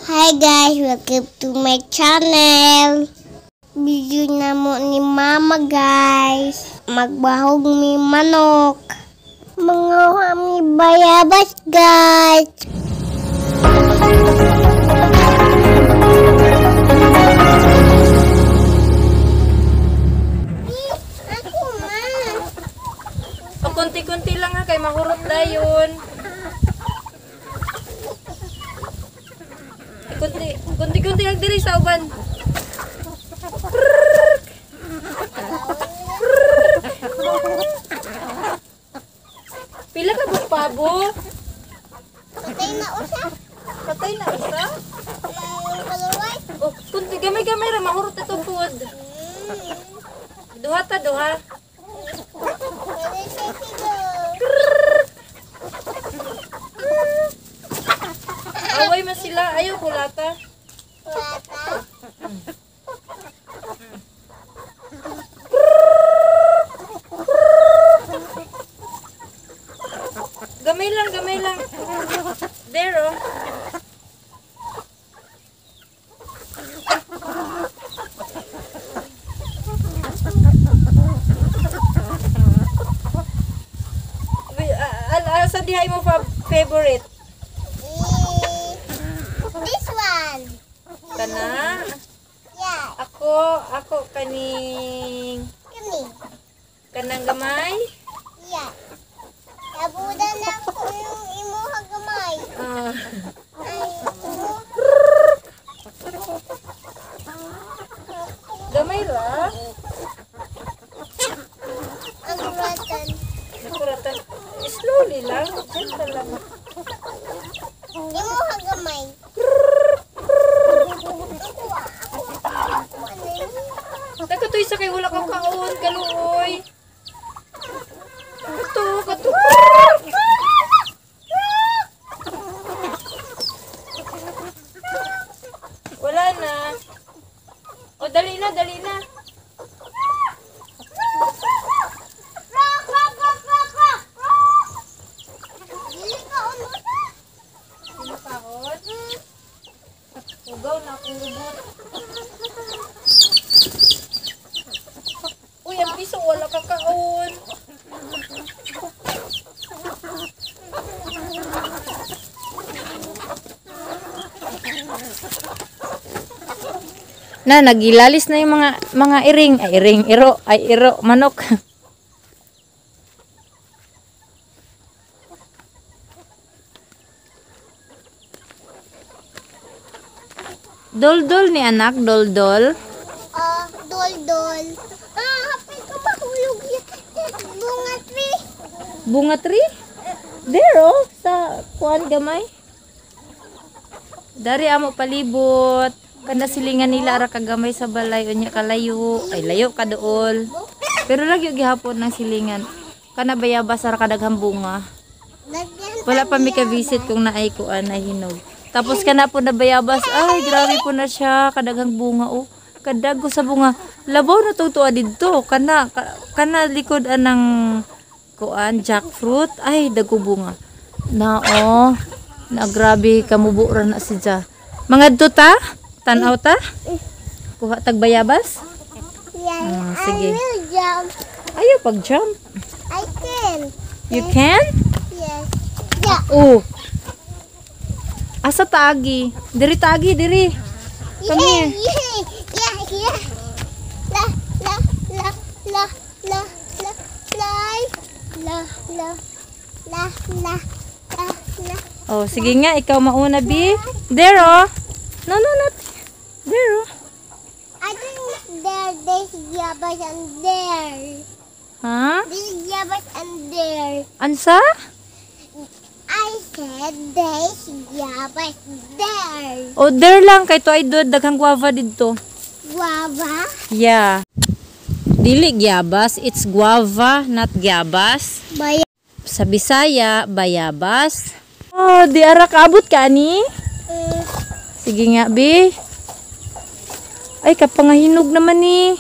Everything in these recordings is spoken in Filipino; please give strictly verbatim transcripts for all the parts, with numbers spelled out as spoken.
Hi guys, welcome to my channel. Video na mo ni mama guys. Magbahog mi manok. Mga mi bayabas guys. Ako man. O kunti-kunti lang ha, kay mahurot dayon. Kunti, kunti-kunti lang diri sa uban. Pila ka ba pabo? Patay na usa. Patay na isa? Ang kalaway. Oh, kunti gamay-gamay ra mahurot ito food. Duha ta duha. Pwede siya sigo. Away man sila, ayaw kulata. Wata. Gamay lang, gamay lang. There oh. Wait, uh, uh, sa dihay mo fa favorite? This one. Kana? Yeah. Ako, ako kaning Kami. kanang gamay. Yeah. Nabuda na ko yung imuha gamay. Ah, Ay, imo. gamay ra. Ang ratan. Nakuratan. Slowly lang, gentle lang. Imuha gamay. Nagkatoy sa kay wala kang kaon, kaluoy. Kato, kato. Wala na. O, dali na, dali na. Sino kaon? Ugaw na akong lubot. Uy, ang piso, wala ka kaon. Na, nagilalis na yung mga mga iring. Ay, iring, iro. Ay, iro, manok. Dol-dol ni anak, dol-dol. Ah, dol-dol. Ah, hapit ko mahulog yan. Bunga tree. Bunga tree? There oh, sa kuan gamay. Dari amo palibot. Kana silingan nila ara kagamay sa balay unya kalayo. Ay layo ka dool. Pero lagi gihapon ng silingan. Kana bayabas ara kadaghang bunga. Lagyan Wala pa mi ka visit kung naay kuan na hinog. Tapos kana po na bayabas. Ay grabe po na siya kadaghang bunga oh. Kadago sa bunga. Labaw na tutuwa didto. Kana ka, kana likod anang kuan jackfruit. Ay dago bunga. Na oh. Na grabe kamubo ra na siya. Mga duta? Tanaw ta? Kuha tag bayabas? yan. Ah, sige. I will jump. Ayaw pag jump. I can. You can? Yes. Yeah. Oh. Asa tagi? Diri tagi diri. Come Yeah, here. yeah, yeah, yeah. La, la, la, la, la, la, la, la, la, la, la, la, la. Oh, sige nga ikaw mauna bi. There oh. No, no, not. There oh. I think there, there's yabas and there. Ha? There's yabas and there. Ansa? I said there's yabas there. Oh, there lang kay to ay do daghang guava didto. Guava? Yeah. Dili gyabas, it's guava, not gyabas. Bay Sa Bisaya, bayabas. Oh, di ara kaabot ka ani? uh, Sige nga, bi. Ay, kapangahinog naman ni.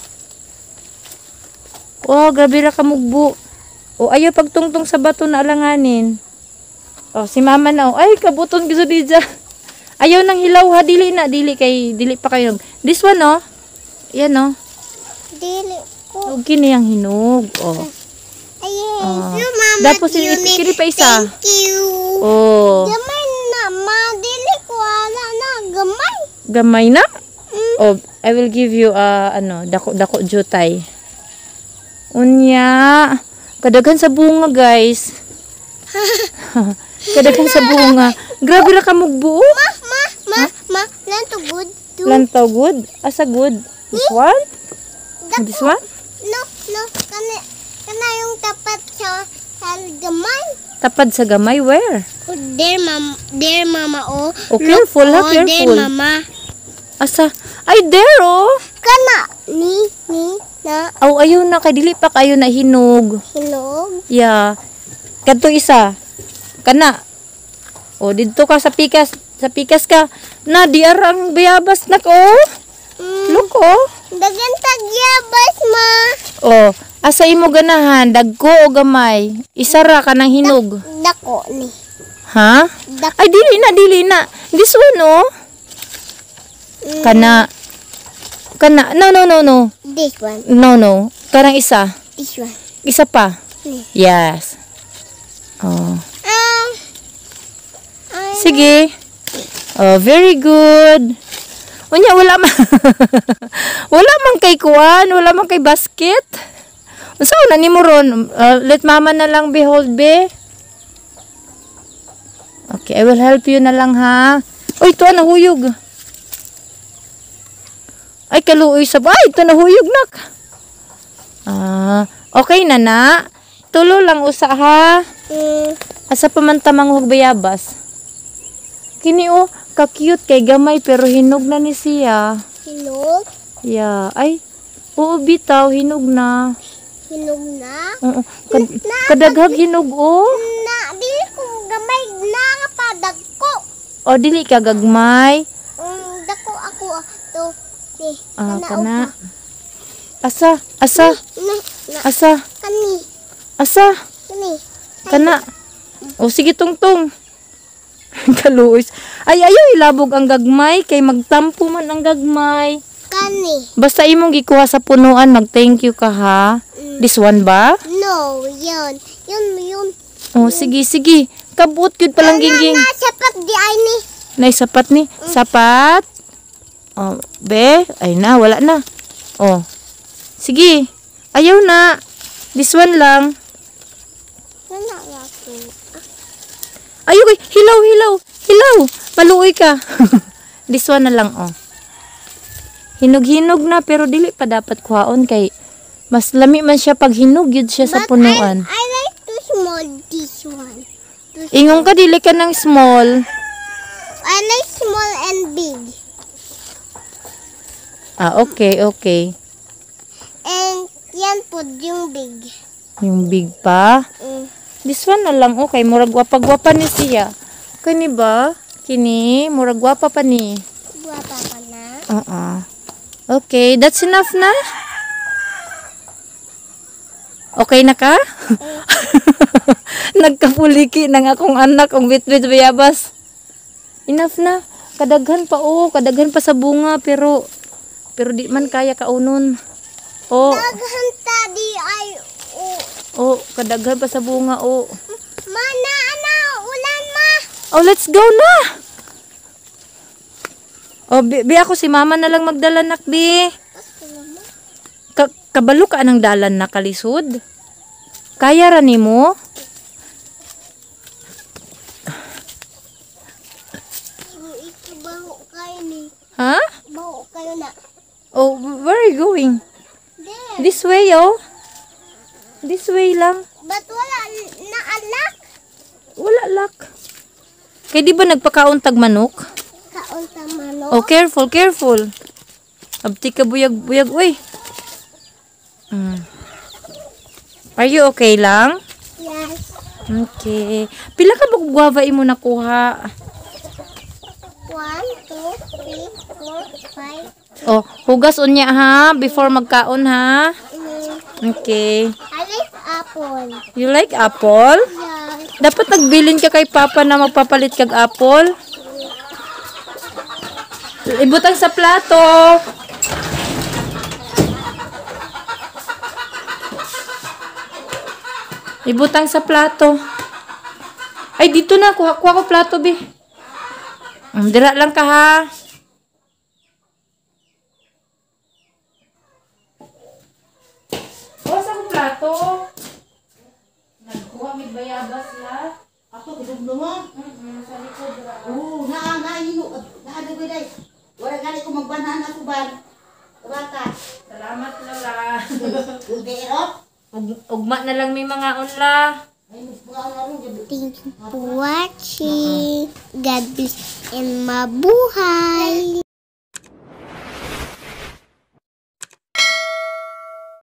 Oh, grabe ra ka mugbo. O ayaw pagtungtong sa bato na alanganin. Oh, si mama na. Oh. Ay, kabuton giso di dyan. Ayaw ng hilaw ha, dili na, dili kay dili pa kayo. This one oh. Yan oh. Dili ko. Huwag kini ang hinog. Oh. Ayun. Ah. So, mama, Tapos yun i- eh. kini pa isa. Thank you. Oh. Gamay na, ma. Dili ko wala na. Gamay. Gamay na? Mm. Oh, I will give you uh, ano, dako dako jutay. Unya, kadaghan sa bunga, guys. Kadaghan sa bunga. Grabe ra ka mugbuo. Ma, ma, ma, ma. Lan to good. To. Lantaw good? Asa good? This one? This one? No, no. Kana, kana yung tapat sa sa gamay. Tapad sa gamay, where? Oh, there, mama. There, mama, oh. Oh, careful, ha, oh, there, careful. mama. Asa? Ay, there, oh. Kana. Ni, ni, na. Aw, ayaw na, kay dili pa kayo na hinog. Hinog. Yeah. Kadto isa. Kana. O, dito ka sa pikas. Sa pikas ka. Na, di arang bayabas na ko. Mm. Look, oh. Dagan tagyabas, ma. Oh, asa imo ganahan? Dagko o gamay? Isara ka ng hinog. Dako ni. Ha? Dako. Ay, dili na, dili na. This one, oh. Mm, Kana. Kana. No, no, no, no. This one. No, no. Karang isa. This one. Isa pa. Ni. Yes. Oh. Um. I Sige. Oh, very good. Unya, wala man. Wala man kay kuan, wala man kay basket. Unsa na nimo ron? Uh, let mama na lang behold be. Okay, I will help you na lang ha. Oy, ito nahuyog. Ay, kaluoy sa ay, ito nahuyog nak. Ah, okay na na. Tulo lang usa ha. Mm, Asa pa man tamang hug bayabas. Kini oh, ka-cute kay gamay pero hinog na ni siya. hinog. Yeah, ay. Oo bitaw, hinog na. Hinog na. Oo, kad kadaghag hinog oh. Na, dili ko gamay na kapadag ko. O dili ka gagmay. Um, dako ako ah, to. Ni. Ah, kana kana. ako. Asa, asa, Na, na, asa, kani. asa, Kani. kana. O sige tungtong. Kaluoy. Ay ayaw ilabog ang gagmay kay magtampo man ang gagmay. Kani. Basta imong gikuha sa punuan, mag-thank you ka ha. Mm. This one ba? No, yun. Yun, yun. Oh, sige, sige. Kabut gyud palang gingging. Na, sapat di ay ni. Nay sapat ni. Sapat. Oh, be, ay na, wala na. Oh. Sige. Ayaw na. This one lang. Wala ako. Ayaw kay hilaw, hilaw. Hilaw. Maluoy ka. This one na lang, oh. Hinog-hinog na pero dili pa dapat kuhaon kay mas lami man siya pag hinog yun siya sa But punuan. I, I like too small this one. Too Ingon ka dili ka ng small. I like small and big. Ah, okay, okay. And yan po yung big. Yung big pa. Mm. This one na lang, okay. Murag gwapa-gwapa ni siya. Kani ba? Kini, murag gwapa pa ni. Guwapa pa na. Oo. Okay, that's enough na? Okay na ka? Nagkapuliki ng akong anak ang bitbit bayabas. Enough na. Kadaghan pa oh, kadaghan pa sa bunga pero pero di man kaya kaunon. Oh, Naghanta di ay oh. oh, kadaghan pa sa bunga oh. Mana ana ulan ma. Oh, let's go na. Oh, bi, bi ako si mama na lang magdala nak bi. Ka kabalo ka anang dalan na kalisod? Kaya ra nimo? Ito baho kayo ni. Ha? Baho kayo na. Oh, where are you going? There. This way, oh. This way lang. But wala na alak. Wala lak. Kay di ba nagpakauntag manok? Kaunta manok. Oh, careful, careful. Abti ka buyag-buyag, uy. Mm. Are you okay lang? Yes. Okay. Pila ka ba guava imo nakuha? One, two, three, four, five. Oh, hugas unya ha before magkaon ha. Mm, Okay. I like apple. You like apple? Yes. Dapat nagbilin ka kay papa na magpapalit kag apple. Ibutang sa plato. Ibutang sa plato. Ay, dito na. Kuha, kuha ko plato, be. Um, dira lang ka, ha. Kuha sa akong plato. Nagkuha, may bayabas la. Ako, gudugno mo? Mm-mm, sa likod. dira. Oo, naa, naa, hino. Naa, dugay day. Wala nga ko magbanhan ako ban. Bata. Salamat, Lola. Hindi, erop. Ug- Ugma na lang may mga unla. Ay, mas mga nga rin. gabi. Thank you for watching. God bless and mabuhay.